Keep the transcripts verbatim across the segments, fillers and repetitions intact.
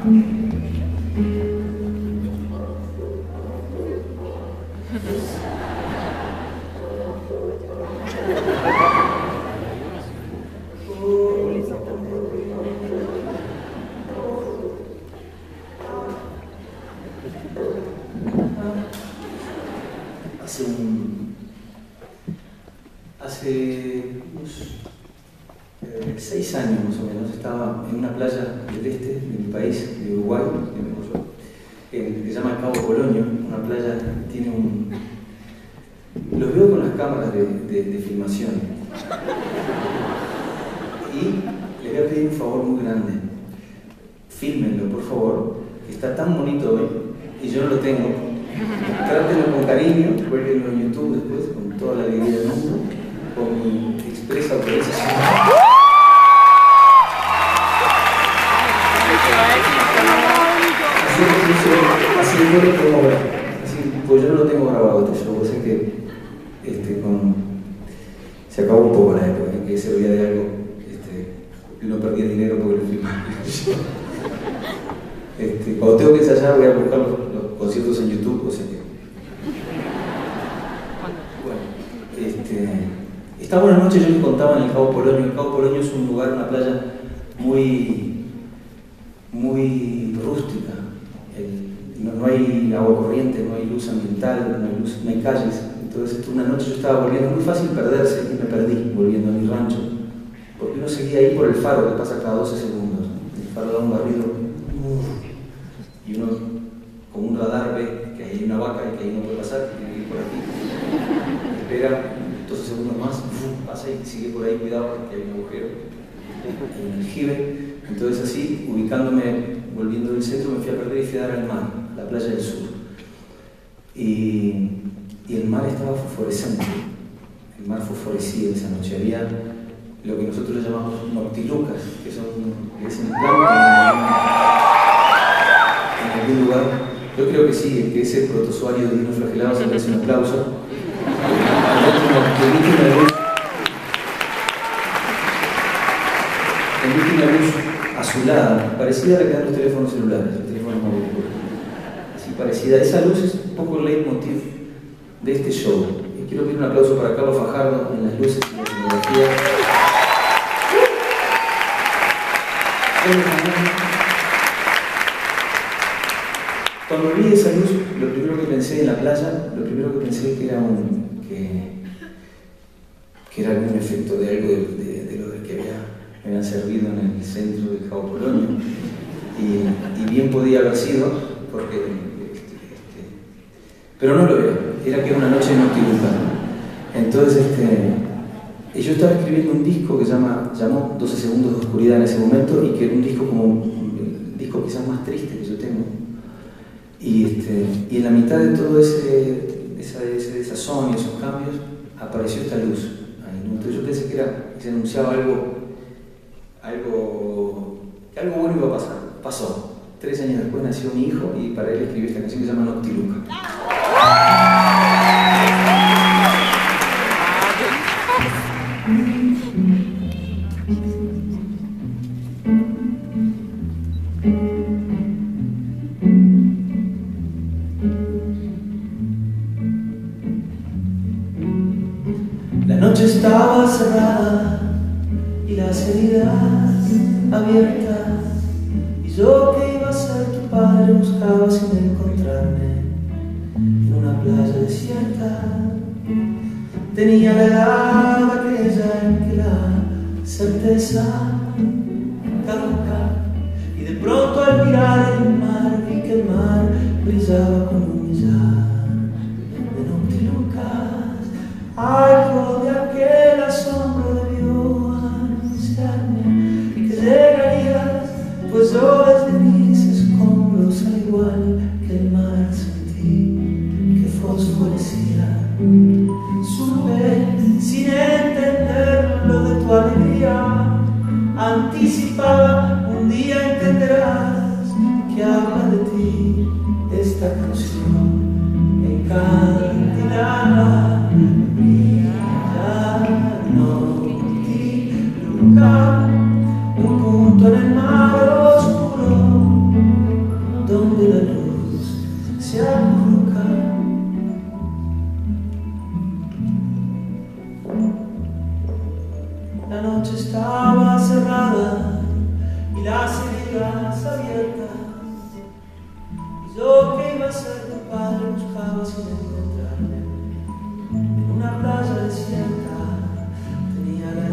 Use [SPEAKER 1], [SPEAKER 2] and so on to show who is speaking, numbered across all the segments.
[SPEAKER 1] Hace un... hace unos eh, seis años más o menos estaba en una playa del este de mi país, de Uruguay, que se llama Cabo Polonio, una playa que tiene un... los veo con las cámaras de, de, de filmación y les voy a pedir un favor muy grande: fílmenlo por favor, que está tan bonito hoy y yo no lo tengo. Trátenlo con cariño, cuélguenlo en YouTube después con toda la alegría del mundo, con mi expresa autorización. Así yo lo podemos ver, así, pues yo no lo tengo grabado este show, sé que este, con, se acabó un poco la época en que se oía de algo, este, y uno perdía dinero porque lo filmaba. Este, cuando tengo que ensayar voy a buscar los, los conciertos en YouTube, o sea que... Bueno, este, estaba una noche, yo les contaba, en el Cabo Polonio. El Cabo Polonio es un lugar, una playa muy, muy rústica. El, no, no hay agua corriente, no hay luz ambiental, no hay, luz, no hay calles. Entonces una noche yo estaba volviendo, es muy fácil perderse, y me perdí volviendo a mi rancho, porque uno seguía ahí por el faro que pasa cada doce segundos. El faro da un barrido y uno con un radar ve que hay una vaca y que ahí no puede pasar, que tiene que ir por aquí. Espera doce segundos más, pasa y sigue por ahí, cuidado porque hay un agujero en el aljibe. Entonces así, ubicándome, volviendo del centro, me fui a perder y fui a dar al mar, a la playa del sur. Y, y el mar estaba fosforescente, el mar fosforecía esa noche. Había lo que nosotros le llamamos noctilucas, que son, que es en blanco en algún lugar. Yo creo que sí, el que ese protozoario de vino flagelado se merece un aplauso. Emite una luz, emite una luz azulada, parecida a la que dan los teléfonos celulares, los teléfonos móviles. Así parecida. Esa luz es un poco el leitmotiv de este show. Y quiero pedir un aplauso para Carlos Fajardo en las luces y la tecnología. Cuando vi esa luz, lo primero que pensé en la playa, lo primero que pensé que era un, que, que era algún efecto de algo de, de, de lo que había, me habían servido en el centro del Cabo Polonio. Y, y bien podía haber sido, porque este, este, pero no lo veo, era que era una noche noctiluca. Entonces este, yo estaba escribiendo un disco que se llama, llamó doce segundos de oscuridad en ese momento, y que era un disco como el disco quizás más triste que yo tengo. Y, este, y en la mitad de todo ese, esa, ese desazón y esos cambios apareció esta luz ahí, ¿no? Entonces yo pensé que, era, que se anunciaba algo, algo, que algo bueno iba a pasar. Pasó. Tres años después nació mi hijo y para él escribí esta canción que se llama Noctiluca. La noche estaba cerrada y las heridas abiertas, y yo que iba a ser tu padre buscaba sin encontrarme en una playa desierta. Tenía la edad aquella en que la certeza caduca, y de pronto al mirar el mar vi que el mar brillaba con un millar de noctilucas. Algo de aquel asombro debió anunciarme que llegarías, pues yo desde mis escombros, al igual que el mar, sentí que fosforecía. Supe, sin entenderlo, de tu alegría anticipada. Un día entenderás que habla de ti esta canción encantilada. Noctiluca, un punto en el mar oscuro sin encontrarme. En una playa desierta tenía la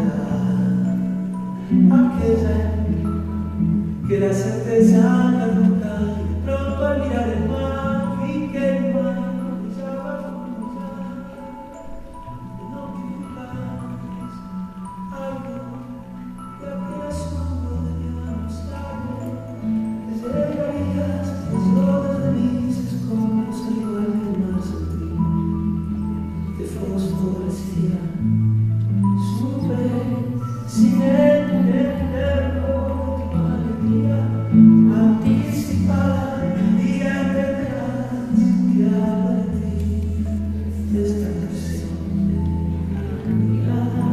[SPEAKER 1] edad aquella que la certeza me arranca, y de pronto al mirar el mar vi que el mar brillaba como ya. Y no equivocas algo de aquel asombro de mi amistad. Desde Marías, desde desde mis escombros, al igual que el mar sentí de fosforescía. Supe sin entenderlo tu alegría anticipada, y entenderás que habla de ti esta canción de mirada,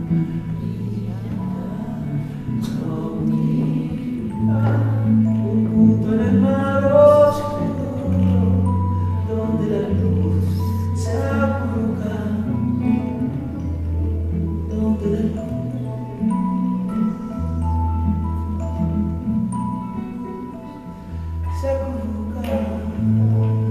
[SPEAKER 1] mirada, un punto en el mar oscuro donde la luz se acurruca, donde la luz se acurruca.